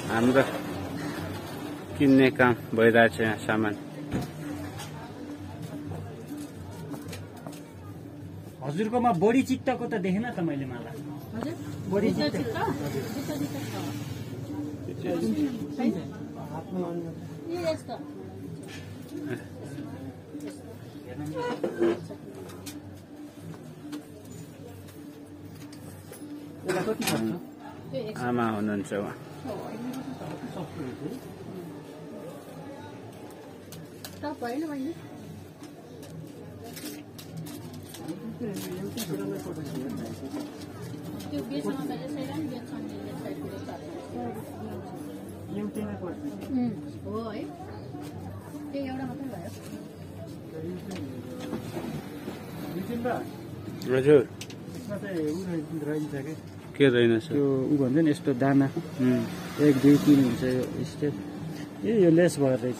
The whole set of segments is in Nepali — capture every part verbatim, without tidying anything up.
हाम्रो किन्ने काम भइरहेछ यहाँ सामान। हजुरकोमा बढी चित्तको त देखेन त मैले माला। हजुर बढी चित्त चित्त चित्त ये यस्तो यसलाई कति पर्छ? आमा हुनुहुन्छ उहाँ। टप होइन बहिनी? त्यो बेच्न मैले सैलान बेच्छ नि एउटैमा पर्छ। हो है त्यो एउटा मात्रै भयो। हजुर यसमा चाहिँ उ रहन्छ कि के रहेनछ त्यो उ भन्छ नि यस्तो दाना उम्, एक दुई तिन हुन्छ यो स्टेप। ए यो लेस भएर रहेछ।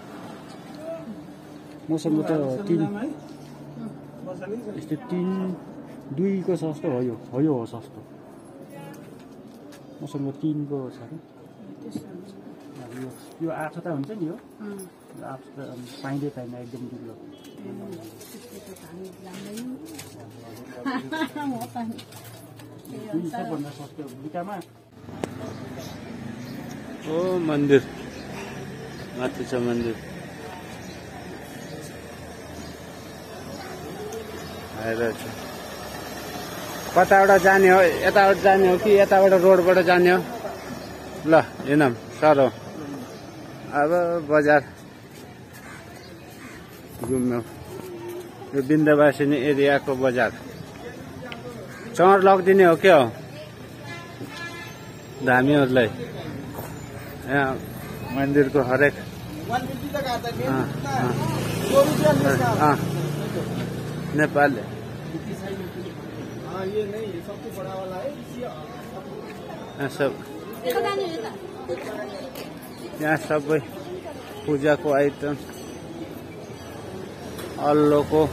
मसँग त तिन यस्तो तिन दुईको सस्तो हो यो हो यो हो सस्तो। मसँग तिनको छ कि अब यो यो आठ त हुन्छ नि यो यो आठ त पाइँदै पाइँदैन एकदम दुब्लो। दुई सबभन्दा सस्तो दुईटामा ओ मन्दिर माथि छ मन्दिर आइरहेछ। कताबाट जाने हो? यताबाट जाने हो कि यताबाट रोडबाट जाने हो? ल हिँडौँ सरो। अब बजार घुम्नु यो विन्ध्यवासिनी एरियाको बजार। चौर लगिदिने हो क्या हो धामीहरूलाई? यहाँ मन्दिरको हरेक नेपाल सब यहाँ सबै पूजाको आइटम अल्लोको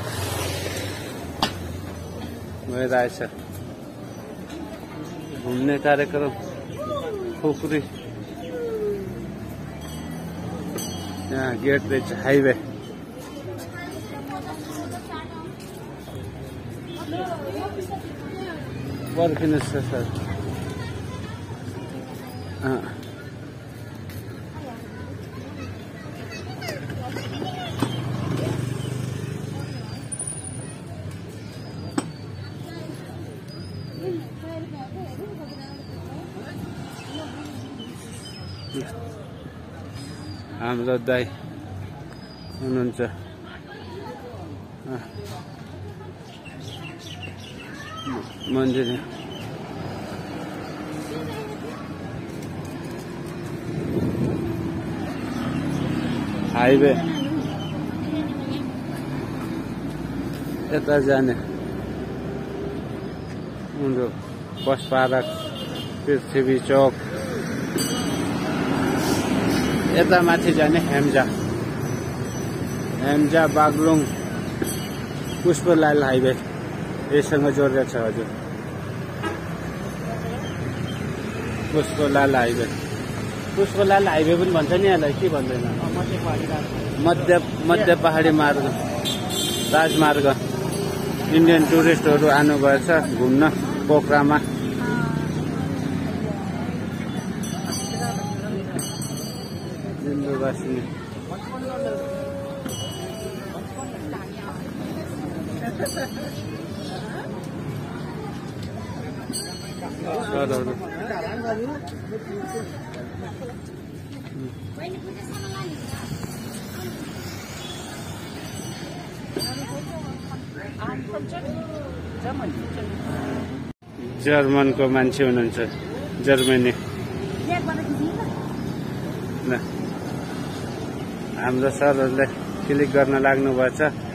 भइरहेछ। घुम्ने कार्यक्रम खुकुरी यहाँ गेट रहेछ हाइवे। पर्खिनुहोस् सर। हाम्रो दाइ हुनुहुन्छ मन्दिर। हाइवे यता जाने उनीहरू बस पार्क पृथ्वी चौक यता माथि जाने हेम्जा हेम्जा बागलुङ पुष्पलाल हाइवे यससँग जोडेर छ। हजुर पुष्पलाल हाइवे पुष्पलाल हाइवे पनि भन्छ नि यसलाई के भन्दैन? मध्य मध्य पहाडी मार्ग राजमार्ग। इन्डियन टुरिस्टहरू आउनुभएछ घुम्न पोखरामा। विन्ध्यवासिनी सरहरू जर्मनको मान्छे हुनुहुन्छ जर्मनी। हाम्रो सरहरूले क्लिक गर्न लाग्नु भएछ।